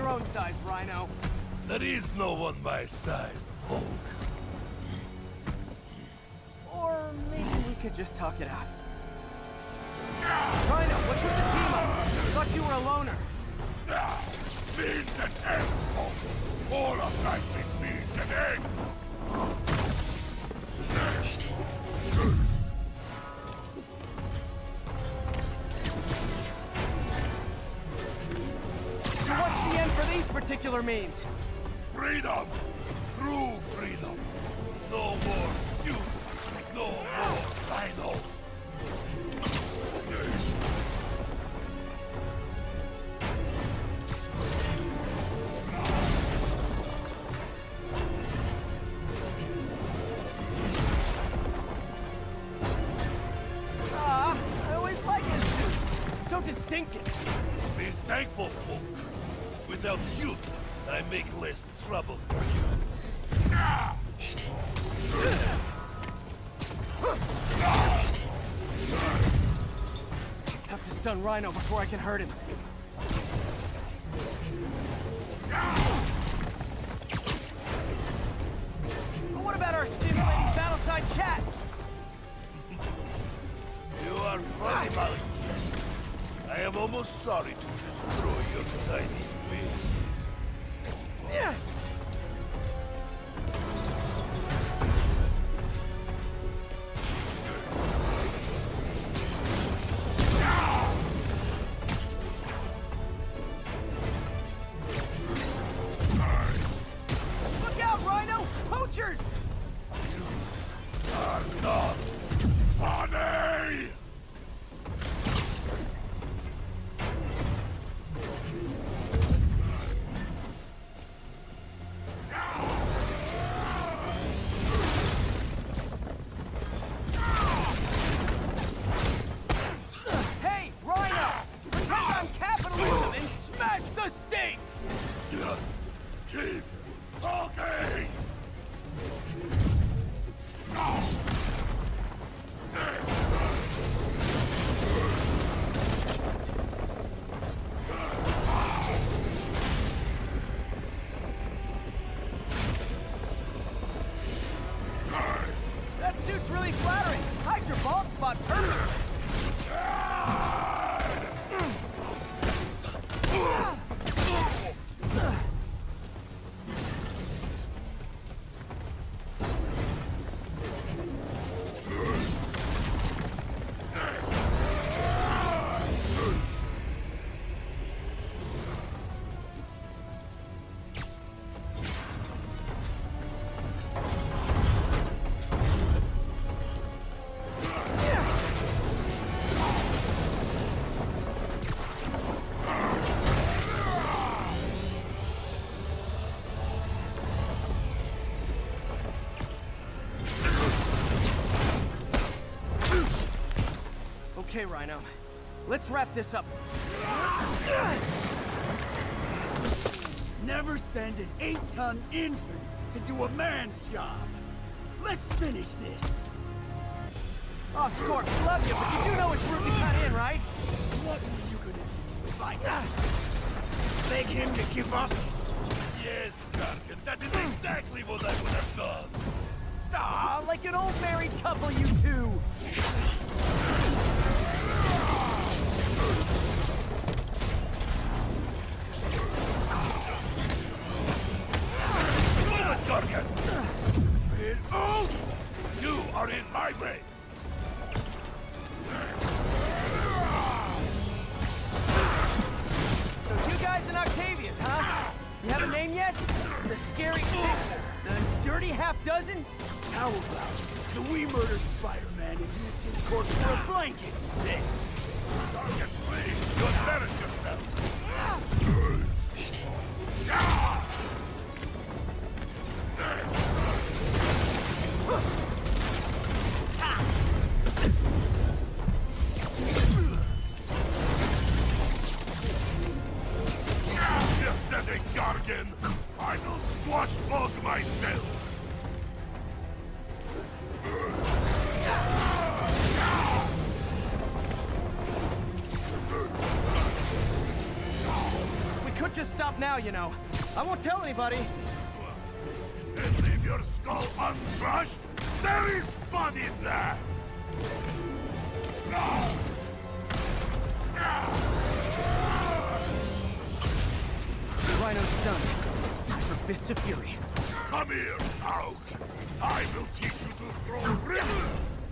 your own size, Rhino. There is no one my size, Hulk. Or maybe we could just talk it out. Rhino, what's with the team up? I thought you were a loner. Beans and eggs, Hulk. All of life is beans and eggs. So what's the end for these particular means? Freedom! True freedom! No more you! No more Rhino! I always like his suit. So distinctive. Be thankful, Hulk. Without you, I make less trouble for you. Have to stun Rhino before I can hurt him. But what about our stimulating battle-side chats? You are funny, Molly. I am almost sorry to destroy your tiny wings. Yeah. Look out, Rhino! Poachers! You are not funny! Hey, Rhino! Pretend I'm capitalism and smash the state! Just keep talking! That suit's really flattering. Hides your bald spot perfectly. Okay, Rhino. Let's wrap this up. Never send an 8-ton infant to do a man's job. Let's finish this. Oh, Scorp, love you, but you do know which route we cut in, right? What were you gonna do? Like, beg him to give up? Yes, Guardian, that is exactly what I would have done. Ah, like an old married couple, you two. Move it, Guardian! Move! You are in my way! So you guys in Octavius, huh? You have a name yet? The Scary Six? The Dirty Half-Dozen? How about do we murder Spider-Man and use his corpse for a blanket? Then, Guardian, please, you embarrass yourself! Pathetic Guardian! I will squash bug myself! We could Don't just stop now, you know. I won't tell anybody. And leave your skull uncrushed? There is fun in that! Rhino's done. Time for Fists of Fury. Come here, Ouch! I will teach you to throw river!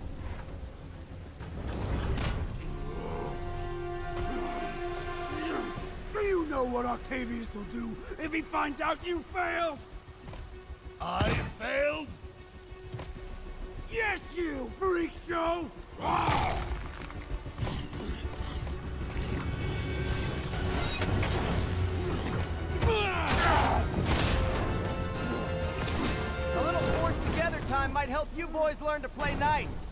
Do you know what Octavius will do if he finds out you failed? I failed? Yes, you, freak show! A little forced together time might help you boys learn to play nice.